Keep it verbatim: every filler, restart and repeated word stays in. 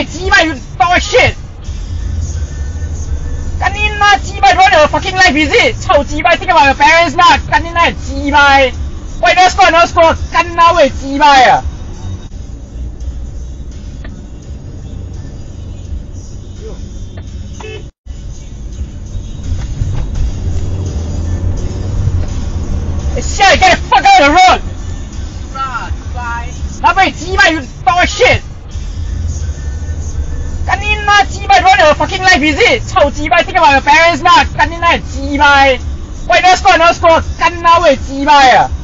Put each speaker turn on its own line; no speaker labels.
鸡巴 you dog shit！ 干你妈鸡巴 ruin your fucking life is it？ 臭鸡巴 think about your parents 啦！干你妈鸡巴！喂 no score no score！ 干那位鸡巴啊！下来 get the fuck out of the road！ 那位鸡巴 you dog shit！ 干你妈鸡巴 ruin your fucking life is it？ 臭鸡巴 think about your parents 啦！干你妈鸡巴！喂 no score no score！ 干那位鸡巴啊！